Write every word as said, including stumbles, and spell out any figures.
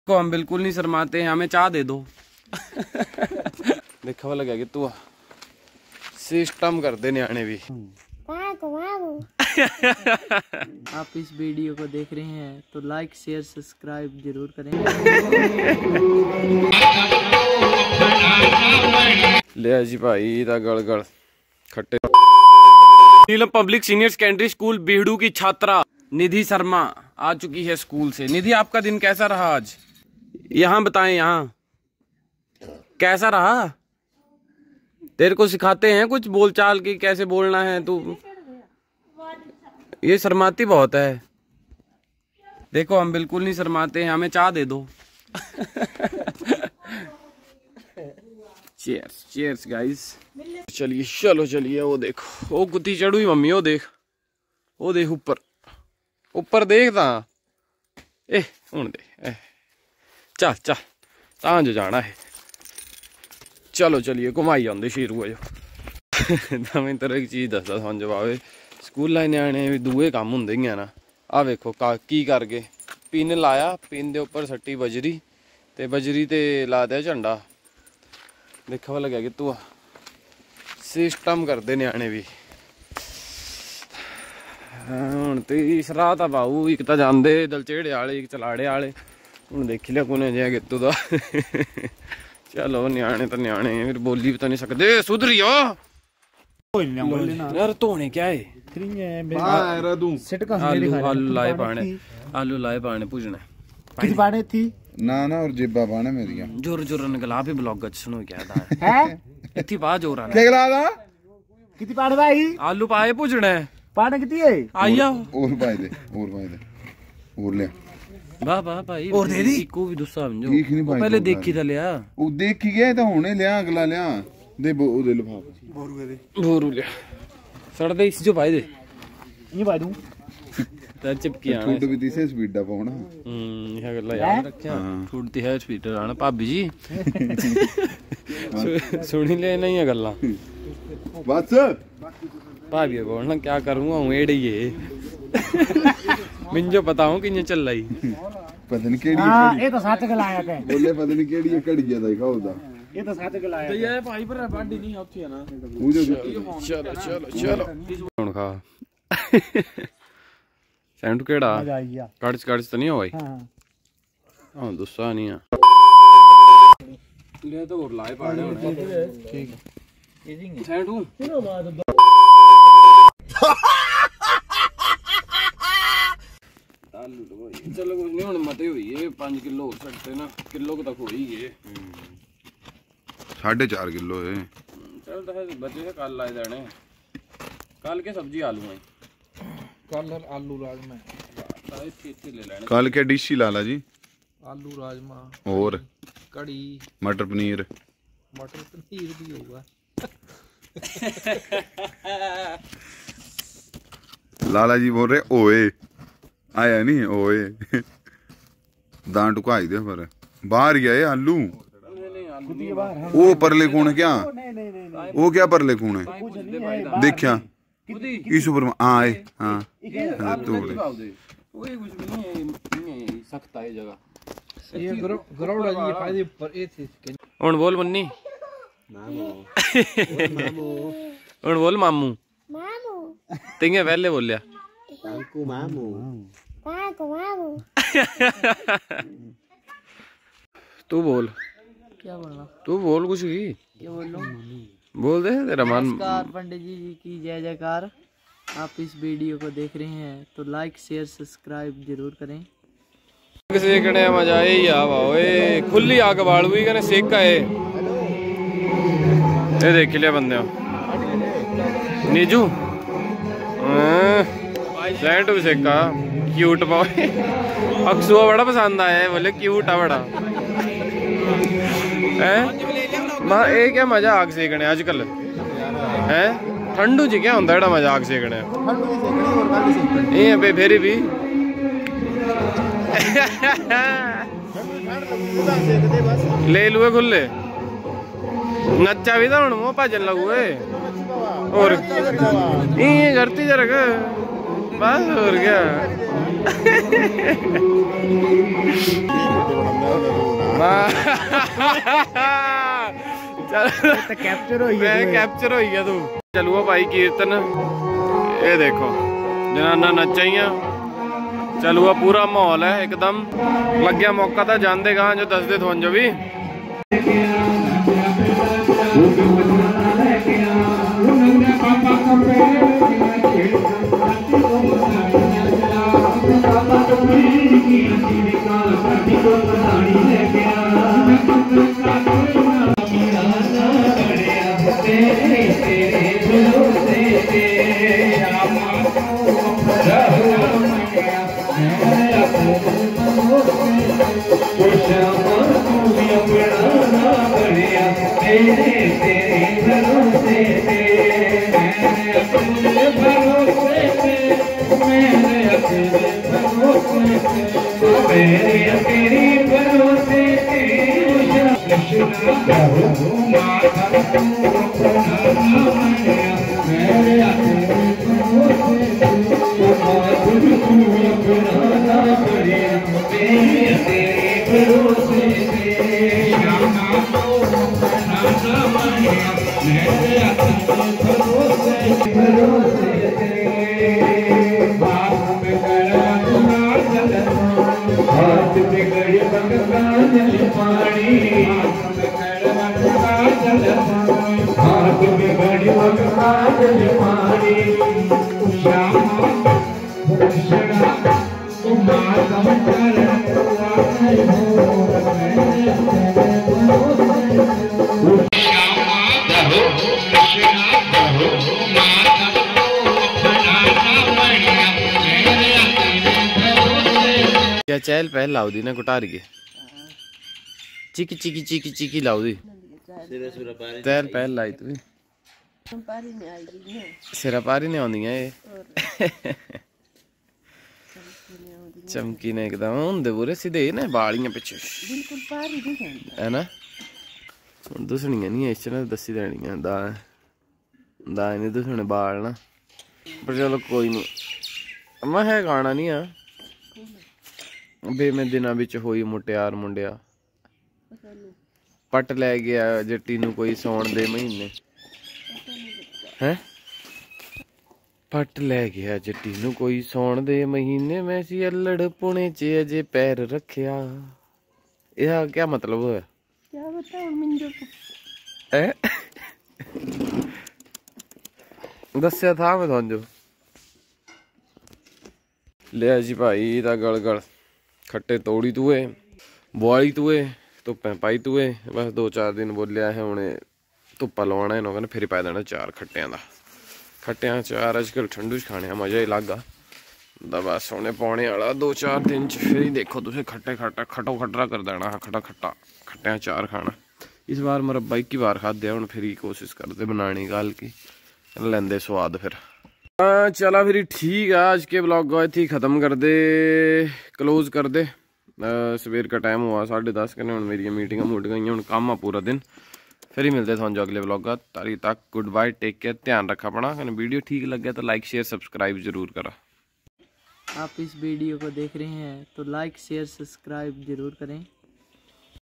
को हम बिल्कुल नहीं शर्माते हैं, हमें चाह दे दो। देखा वाला क्या कि तू सिस्टम कर दे न्याणे भी। आप इस वीडियो को देख रहे हैं तो लाइक शेयर सब्सक्राइब जरूर करें। ले जी भाई ता गड़गड़ खट्टे। Neelam public senior secondary school बीहड़ू की छात्रा निधि शर्मा आ चुकी है स्कूल से। निधि आपका दिन कैसा रहा आज? यहाँ बताएं, यहाँ कैसा रहा? तेरे को सिखाते हैं कुछ बोलचाल की, कैसे बोलना है तू? ये शर्माती बहुत है। देखो हम बिल्कुल नहीं शर्माते हैं, हमें चाह दे दो। Cheers cheers guys. चलिए चलो चलिए। वो देखो वो कुत्ती चढ़ हुई मम्मी, वो देख वो देख ऊपर ऊपर देखता ए हूं दे ए। चल चल तां जो जाना है। चलो चलिए घुमाई आंदे शेरू जो। मैं तेरे एक चीज दसदा समझ आवे, स्कूल न्याणे भी दूए काम होंदे ही ना। आ वेखो की कर गए, पिन लाया, पिन दे उपर सट्टी बजरी ते बजरी ते ला दिया झंडा। देखा वाला क्या कि तू सिस्टम करते न्याणे भी। हुण तीसरा था बाऊ, एक तो जाते दलचेड़े वाले, एक चलाड़े वाले। हुण देख लिया कुने जिहा गित्तू दा। चलो न्याणे तो न्याणे, फिर बोली भी तो नहीं सकते। सुधरियो यार। धोने क्या है? आलू आलू लाए पाने, आलू लाए पाने भुजने किती पाने थी ना ना और जेबा पाने मेरिया जोर जोर निकला भी ब्लॉग च सुनो क्या था है इतनी बात जोर आना निकला था किती पाने भाई? आलू पाए भुजने पाने किती है? आइया और पाए दे और पाए दे और ले वाह वाह भाई। और दे दी को भी दूसरा समझो, ठीक नहीं भाई, पहले देखी था लिया वो देखी गया तो हुने लिया अगला लिया दे वो दे लिफाफा बोरू दे बोरू लिया सड़ दे इस जो भाई दे ये भाई दूं ਤਾਂ ਚਿਪਕੀ ਆਣਾ ਛੁੱਟ ਵੀ ਤੀਸੇ ਸਪੀਡਾ ਪਾਉਣਾ। ਹੂੰ ਇਹ ਗੱਲ ਯਾਦ ਰੱਖਿਆ। ਛੁੱਟਦੀ ਹੈ ਸਪੀਡ ਆਣਾ ਭਾਬੀ ਜੀ। ਸੁਣੀ ਲੈ ਨਹੀਂ ਇਹ ਗੱਲਾਂ ਬਸ ਭਾਬੀ ਕੋਲ ਨਾ ਕੀ ਕਰੂੰਗਾ ਹੂੰ ਏੜੀਏ। ਮੈਨੂੰ ਜੋ ਪਤਾ ਹੂੰ ਕਿੰਨੇ ਚੱਲ ਰਹੀ ਪਤਾ ਨਹੀਂ ਕਿਹੜੀ ਹਾਂ ਇਹ ਤਾਂ ਸੱਚ ਗਲਾਇਆ ਤੇ ਬੋਲੇ ਪਤਾ ਨਹੀਂ ਕਿਹੜੀ ਹੈ ਘੜੀ ਦਾ ਦਿਖਾ ਉਹਦਾ ਇਹ ਤਾਂ ਸੱਚ ਗਲਾਇਆ ਤੇ ਇਹ ਭਾਈ ਪਰ ਬਾਡੀ ਨਹੀਂ ਉੱਥੇ ਆ ਨਾ। ਚਲੋ ਚਲੋ ਚਲੋ ਹੁਣ ਖਾ ਸੈਂਟੂ ਕਿਹੜਾ ਕੜਚ ਕੜਚ ਤਾਂ ਨਹੀਂ ਹੋਈ? ਹਾਂ ਹਾਂ ਦੁੱਸਾ ਨਹੀਂ ਆ ਲੈ ਤਾਂ ਹੋਰ ਲਾਏ ਪਾਣੇ ਹੁਣ। ਠੀਕ ਹੈ ਸੈਂਟੂ ਕਿਹੜਾ ਬਾਤ ਆਲੂ ਲਵਾਈ। ਚਲੋ ਕੁਝ ਨਹੀਂ ਹੁਣ ਮਤੇ ਹੋਈ ਏ ਪੰਜ ਕਿਲੋ ਹੋ ਸਕਦੇ ਨਾ, ਕਿਲੋ ਕੁ ਤੱਕ ਹੋਈ ਏ। साढ़े चार किलो है। चल तो बचे से कल लाए जाने। कल के सब्जी आलू है, कल आलू राजमा ले लेने। कल के डिश ही लाला जी? आलू राजमा और कड़ी मटर पनीर। मटर पनीर भी होगा। लाला जी बोल रहे ओए आया नहीं ओए दांत टुकाई दे पर बाहर गया ये आलू। वो परले कौन है क्या? वो क्या परले कौन है? देखा इस ऊपर आए हाँ तो सख्त है जगह ये गरौड़ा जी फायदे पर ए थे। हुन बोल मुन्नी हुन बोल मामू मामू तिंगे पहले बोलिया काकू मामू काकू मामू। तू बोल क्या बोलना? तू बोल कुछ ही क्या बोलूं? बोल दे तेरा मन। नमस्कार पंडित जी की जय जयकार। आप इस वीडियो को देख रहे हैं तो लाइक शेयर सब्सक्राइब जरूर करें। सेकने मजा ही आ ओए खुली आग बाल हुई कने सेका है। ये देख लिया बंदे नीजू सैंड भी सेका क्यूट बॉय। अक्सुआ बड़ा पसंद आया है, बोले क्यूट आ बड़ा है। मां ये क्या मजा आग सेकने आजकल है ठंडू च क्या होंदा जेड़ा मजा आग सेकने ये पे फेरी भी ले लुए खुले नच्चा भी था हूँ भजन लगुए और करती जरक बस हो गया। चल कैप्चर हो गया, कैप्चर हो गया तू। चलुआ भाई कीर्तन, ये देखो जनाना नचाइया, चलुआ पूरा माहौल है एकदम। लग गया मौका था जानते कहाँ जो दस दे थोन जो भी। क्या चहल पहल लाऊ दी ना गुटार के चिकी चिकी चिकी चिकी लाऊ दी चहल पहल लाई तू सिरा पारी नहीं आउंदी है चमकी ने एकदम होंदे पूरे सीधे ने बालियां पिछे बिल्कुल पारी नहीं है ना दुसनियां नहीं इस ने दसी देनियां दा दा नहीं दुसने बाल ना पर चलो कोई नहीं मैं है गाना नहीं आ बे मैं दिना विच होई मुटियार मुंडिया पट लै गया जट्टी नू कोई सौण दे महीने हैं पट लै गया जट्टी नू कोई सौण दे महीने मैं सी अल्लड़ पुणे च अजे पैर रखिया। यह क्या मतलब है क्या बताऊं मिंजो को दस्या था मैं तुहानू लिया जी भाई दा गलगल खट्टे तोड़ी तूए बुआली तूए धुप्पें पाई तूए बस दो चार दिन बोलिया है हुणे धुप्पा लवाना इन्हों कहने फिर पा देना चार खट्टियां दा खट्टियां चार अजकल ठंडू च खाने मजा ही अलग आ बस हुणे पौने वाला दो चार दिन च फिर ही देखो तुसें खट्टे खट्टा खटो खटरा कर देना खट्टा खट्टा खट्टियां चार खाना। इस बार मुरब्बा एक ही बार खादे हुण फिर ही कोशिश करते बनाने गल की लेंदे स्वाद फिर। हाँ चला फिर ठीक है आज के ब्लॉग को इतनी ख़त्म कर दे क्लोज कर दे। सवेर का टाइम हुआ साढ़े दस कने हुण मेरी मीटिंग मूट गई हुण काम आ पूरा दिन फिर ही मिलते थानू अगले ब्लॉग का तारी तक गुड बाय टेक केयर ध्यान रखा अपना। कने वीडियो ठीक लगे तो लाइक शेयर सब्सक्राइब जरूर करा। आप इस वीडियो को देख रहे हैं तो लाइक शेयर सब्सक्राइब जरूर करें।